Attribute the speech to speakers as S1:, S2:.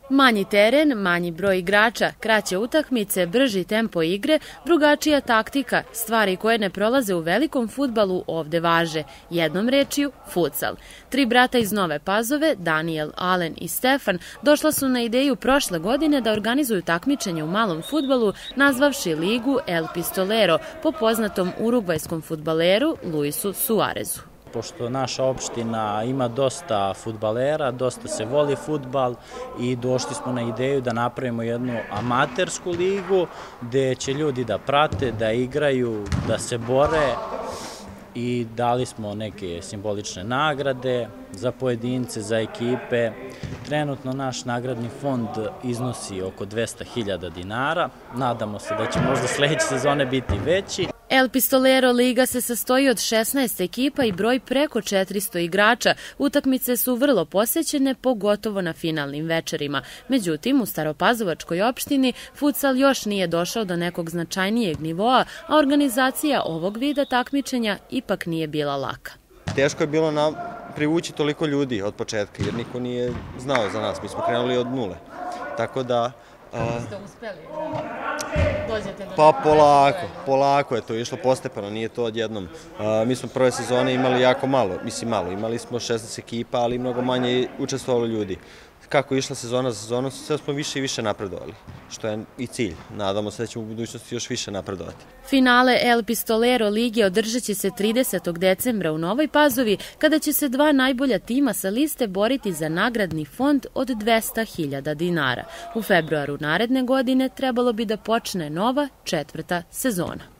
S1: Manji teren, manji broj igrača, kraće utakmice, brži tempo igre, drugačija taktika, stvari koje ne prolaze u velikom fudbalu ovde važe. Jednom rečju, futsal. 3 brata iz Nove Pazove, Daniel, Alen i Stefan, došla su na ideju prošle godine da organizuju takmičenje u malom fudbalu, nazvavši ligu El Pistolero po poznatom urugvajskom fudbaleru Luisu Suarezu.
S2: Pošto naša opština ima dosta fudbalera, dosta se voli fudbal i došli smo na ideju da napravimo jednu amatersku ligu gde će ljudi da prate, da igraju, da se bore i dali smo neke simbolične nagrade za pojedince, za ekipe. Trenutno naš nagradni fond iznosi oko 200.000 dinara. Nadamo se da će možda sledeće sezone biti veći.
S1: El Pistolero liga se sastoji od 16 ekipa i broj preko 400 igrača. Utakmice su vrlo posećene, pogotovo na finalnim večerima. Međutim, u Staropazovačkoj opštini futsal još nije došao do nekog značajnijeg nivoa, a organizacija ovog vida takmičenja ipak nije bila laka.
S3: Teško je bilo privući toliko ljudi od početka, jer niko nije znao za nas. Mi smo krenuli od nule. Tako da...
S1: Kako ste uspeli da dođete do...
S3: Pa polako je to išlo postepeno, nije to odjednom. Mi smo prve sezone imali jako malo, imali smo 16 ekipa, ali mnogo manje učestvovalo ljudi. Kako je išla sezona za sezonom, sve smo više i više napredovali, što je i cilj. Nadamo se da ćemo u budućnosti još više napredovati.
S1: Finale El Pistolero lige održat će se 30. decembra u Novoj Pazovi, kada će se 2 najbolja tima sa liste boriti za nagradni fond od 200.000 dinara. U februaru naredne godine trebalo bi da počne nova 4. sezona.